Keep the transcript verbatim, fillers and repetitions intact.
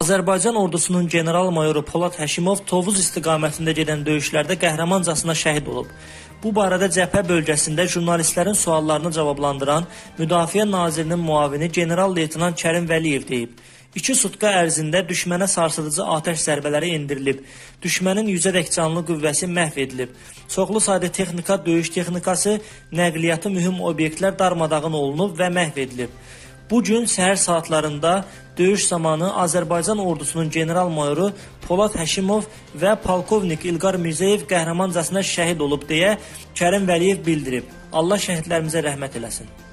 Azərbaycan ordusunun general-mayoru Polad Həşimov Tovuz istiqamətində gedən döyüşlərdə qəhrəmancasına şəhid olub. Bu barədə cəbhə bölgəsində jurnalistlərin suallarını cavablandıran Müdafiə Nazirinin müavini general-leytenant Kərim Vəliyev deyib. İki sutka ərzində düşmənə sarsıdıcı atəş zərbələri endirilib. Düşmənin yüzədək canlı qüvvəsi məhv edilib. Çoxlu sayda texnika, döyüş texnikası, nəqliyyatı mühüm obyektlər darmadağın olunub və məhv edilib. Bu gün səhər saatlarında döyüş zamanı Azərbaycan ordusunun general-mayoru Polad Həşimov və polkovnik İlqar Mirzəyev qəhrəmancasına şəhid olub deyə Kərim Vəliyev bildirib. Allah şəhidlərimizə rəhmət eləsin.